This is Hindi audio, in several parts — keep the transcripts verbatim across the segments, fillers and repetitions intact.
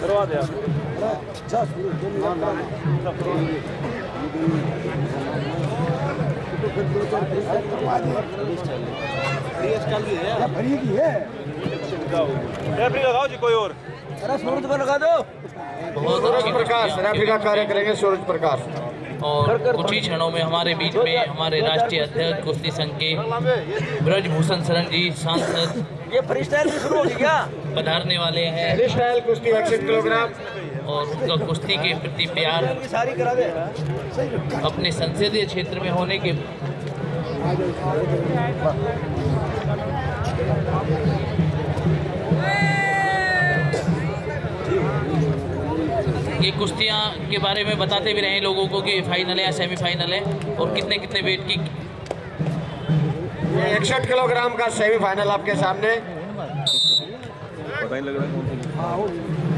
करवा दे रेफरी लगाओ जी कोई और। अरे सूरज पर लगा दो। सूरज प्रकाश रेफरी का कार्य करेंगे सूरज प्रकाश। और कुछ ही क्षणों में हमारे बीच में हमारे राष्ट्रीय अध्यक्ष कुश्ती संघ के ब्रजभूषण शरण जी सांसद ये फ्री स्टाइल भी शुरू हो गया पधारने वाले हैं। फ्री स्टाइल कुश्ती इकसठ किलोग्राम और उनका कुश्ती के प्रति प्यार सारी करा दे। अपने संसदीय क्षेत्र में होने के ये कुश्तियाँ के बारे में बताते भी रहे लोगों को कि फाइनल है या सेमीफाइनल है और कितने कितने वेट की। ये इकसठ किलोग्राम का सेमीफाइनल आपके सामने। पता नहीं लग रहा है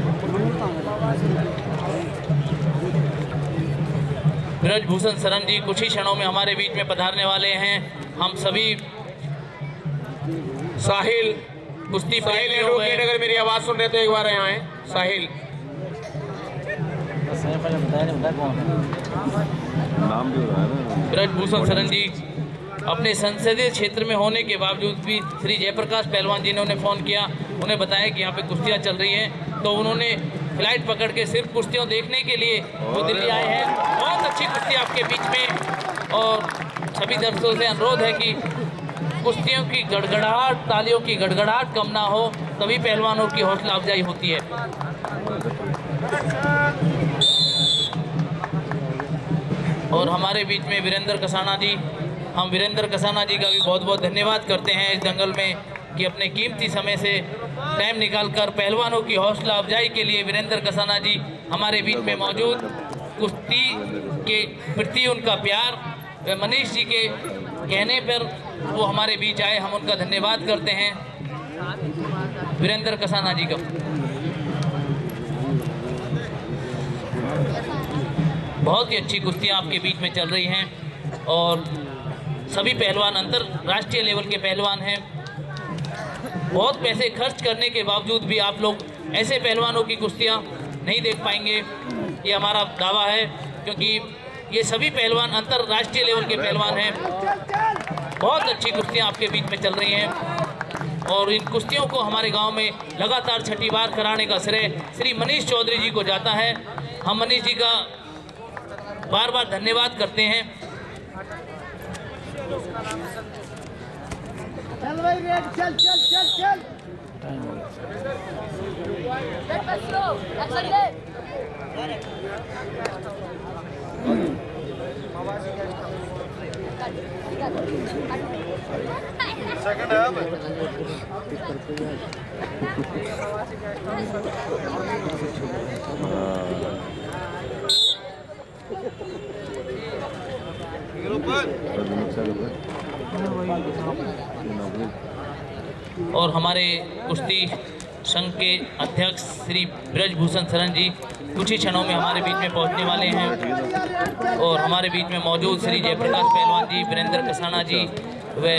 ब्रजभूषण शरण जी कुछ ही क्षणों में हमारे बीच में पधारने वाले हैं। हम सभी साहिल कुश्ती साहिल प्रेमियों में अगर मेरी आवाज सुन रहे तो एक बार यहाँ आए। साहिल नाम भी हो रहा है ना। ब्रजभूषण शरण जी अपने संसदीय क्षेत्र में होने के बावजूद भी श्री जयप्रकाश पहलवान जी ने उन्हें फ़ोन किया, उन्हें बताया कि यहाँ पे कुश्तियाँ चल रही हैं, तो उन्होंने फ्लाइट पकड़ के सिर्फ कुश्तियों देखने के लिए वो दिल्ली आए हैं। बहुत अच्छी कुश्ती आपके बीच में और सभी दर्शकों से अनुरोध है कि कुश्तियों की गड़गड़ाहट, तालियों की गड़गड़ाहट कम ना हो, तभी पहलवानों की हौसला अफजाई होती है। और हमारे बीच में वीरेंद्र कसाना जी, हम वीरेंद्र कसाना जी का भी बहुत बहुत धन्यवाद करते हैं इस दंगल में कि अपने कीमती समय से टाइम निकालकर पहलवानों की हौसला अफजाई के लिए वीरेंद्र कसाना जी हमारे बीच में मौजूद। कुश्ती के प्रति उनका प्यार व मनीष जी के कहने पर वो हमारे बीच आए, हम उनका धन्यवाद करते हैं वीरेंद्र कसाना जी का। बहुत ही अच्छी कुश्तियाँ आपके बीच में चल रही हैं और सभी पहलवान अंतर्राष्ट्रीय लेवल के पहलवान हैं। बहुत पैसे खर्च करने के बावजूद भी आप लोग ऐसे पहलवानों की कुश्तियाँ नहीं देख पाएंगे, ये हमारा दावा है, क्योंकि ये सभी पहलवान अंतर्राष्ट्रीय लेवल के पहलवान हैं। बहुत अच्छी कुश्तियाँ आपके बीच में चल रही हैं और इन कुश्तियों को हमारे गांव में लगातार छठी बार कराने का श्रेय श्री मनीष चौधरी जी को जाता है। हम मनीष जी का बार बार धन्यवाद करते हैं। चल भाई रेड, चल चल चल चल सेकंड है अब और हमारे कुश्ती संघ के अध्यक्ष श्री ब्रजभूषण शरण जी कुछ ही क्षणों में हमारे बीच में पहुंचने वाले हैं और हमारे बीच में मौजूद श्री जयप्रकाश पहलवान जी, वीरेंद्र कसाना जी व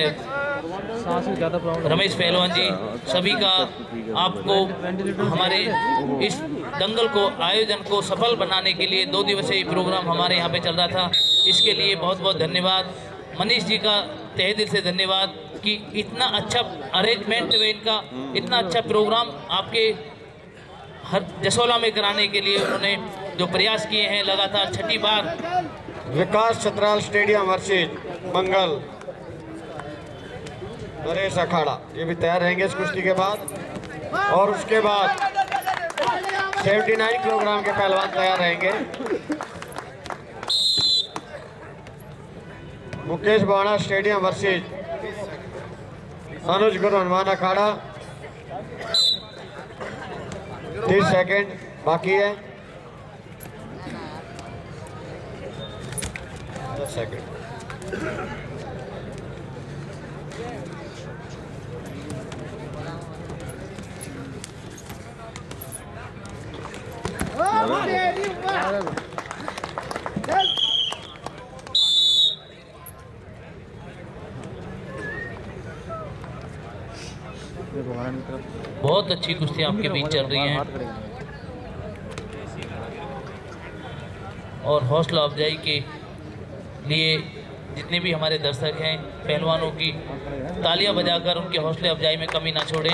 रमेश पहलवान जी, सभी का आपको हमारे इस दंगल को आयोजन को सफल बनाने के लिए दो दिवसीय प्रोग्राम हमारे यहाँ पे चल रहा था, इसके लिए बहुत बहुत धन्यवाद। मनीष जी का तहे दिल से धन्यवाद कि इतना अच्छा अरेंजमेंट व इनका इतना अच्छा प्रोग्राम आपके हर जसोला में कराने के लिए उन्होंने जो प्रयास किए हैं लगातार छठी बार। विकास छतराल स्टेडियम वर्सेज मंगल नरेश अखाड़ा, ये भी तैयार रहेंगे इस कुश्ती के बाद। और उसके बाद उन्यासी किलोग्राम के पहलवान तैयार रहेंगे। मुकेश बाणा स्टेडियम वर्सेज अनुज गुरु हनुमान अखाड़ा। तीस सेकेंड बाकी है, दस सेकेंड। बहुत अच्छी कुश्ती आपके बीच चल रही हैं। और हौसला अफजाई के लिए जितने भी हमारे दर्शक हैं पहलवानों की तालियां बजाकर उनके हौसले अफजाई में कमी ना छोड़ें।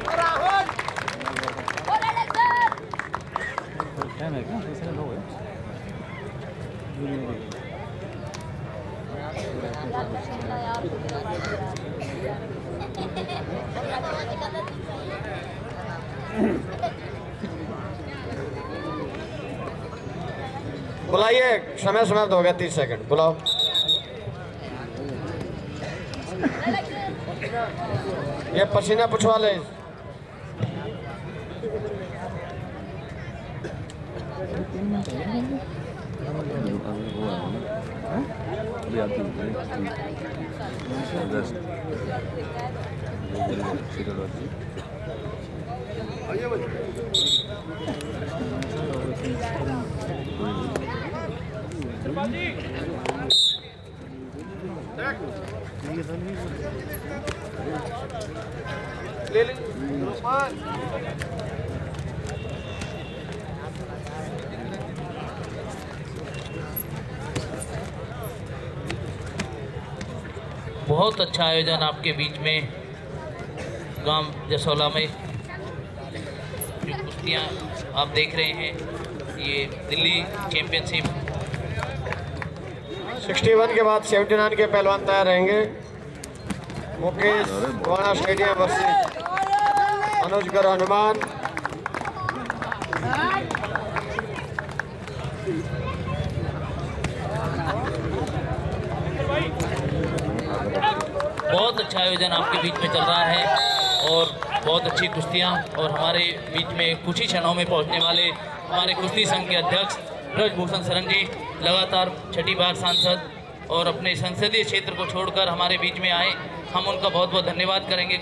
बुलाइए, समय समाप्त हो गया, तीस सेकंड बुलाओ। ये पसीना पुछवा ले। अभी आती ले ले। बहुत अच्छा आयोजन आपके बीच में गांव जसोला में जो कुश्तियाँ आप देख रहे हैं, ये दिल्ली चैंपियनशिप इकसठ के बाद उन्यासी के पहलवान तैयार रहेंगे। Mukesh Vana stadium versus Anujgar Hanuman. बहुत अच्छा आयोजन आपके बीच में चल रहा है और बहुत अच्छी कुश्तियाँ। और हमारे बीच में कुछ ही क्षणों में पहुंचने वाले हमारे कुश्ती संघ के अध्यक्ष ब्रजभूषण शरण जी लगातार छठी बार सांसद और अपने संसदीय क्षेत्र को छोड़कर हमारे बीच में आए, हम उनका बहुत बहुत धन्यवाद करेंगे।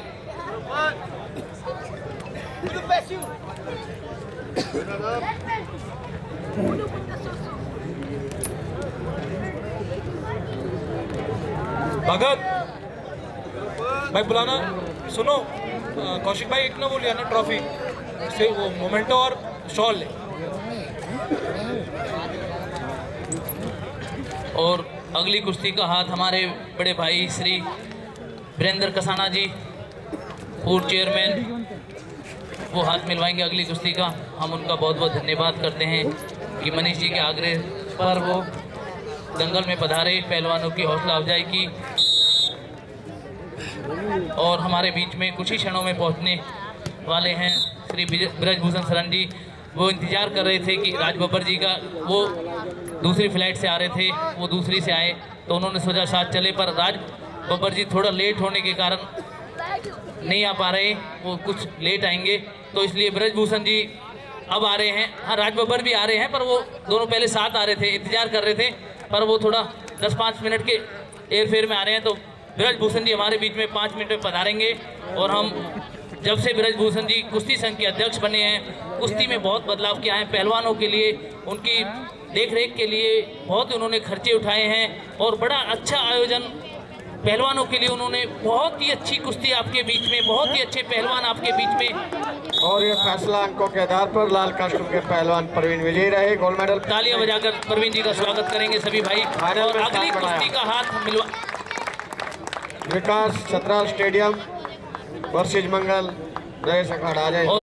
भगत भाई बुलाना, सुनो कौशिक भाई एक ना वो लिया ना ट्रॉफी से, वो मोमेंटो और शॉल ले। और अगली कुश्ती का हाथ हमारे बड़े भाई श्री वीरेंद्र कसाना जी, पूर्व चेयरमैन, वो हाथ मिलवाएंगे अगली कुश्ती का। हम उनका बहुत बहुत धन्यवाद करते हैं कि मनीष जी के आग्रह पर वो दंगल में पधारे, पहलवानों की हौसला अफजाई की। और हमारे बीच में कुछ ही क्षणों में पहुंचने वाले हैं श्री ब्रजभूषण शरण जी। वो इंतज़ार कर रहे थे कि राज बब्बर जी का, वो दूसरी फ्लाइट से आ रहे थे, वो दूसरी से आए तो उन्होंने सोचा साथ चले, पर राज बब्बर जी थोड़ा लेट होने के कारण नहीं आ पा रहे, वो कुछ लेट आएंगे, तो इसलिए ब्रजभूषण जी अब आ रहे हैं। हाँ, राज बब्बर भी आ रहे हैं, पर वो दोनों पहले साथ आ रहे थे, इंतजार कर रहे थे, पर वो थोड़ा दस पाँच मिनट के एयरफेयर में आ रहे हैं। तो ब्रजभूषण जी हमारे बीच में पाँच मिनट में पधारेंगे। और हम जब से ब्रजभूषण जी कुश्ती संघ के अध्यक्ष बने हैं, कुश्ती में बहुत बदलाव किया है, पहलवानों के लिए, उनकी देख रेख के लिए बहुत उन्होंने खर्चे उठाए हैं और बड़ा अच्छा आयोजन पहलवानों के लिए उन्होंने, बहुत ही अच्छी कुश्ती आपके बीच में, बहुत ही अच्छे पहलवान आपके बीच में। और ये फैसला अंकों के आधार पर लाल कास्टूम के पहलवान प्रवीण विजयी रहे, गोल्ड मेडल। तालियां बजाकर प्रवीण जी का स्वागत करेंगे सभी भाई। और अगली कुश्ती का हाथ मिलवा विकास छतराल स्टेडियम वर्सेज मंगल, नए अखाड़ा आ जाए।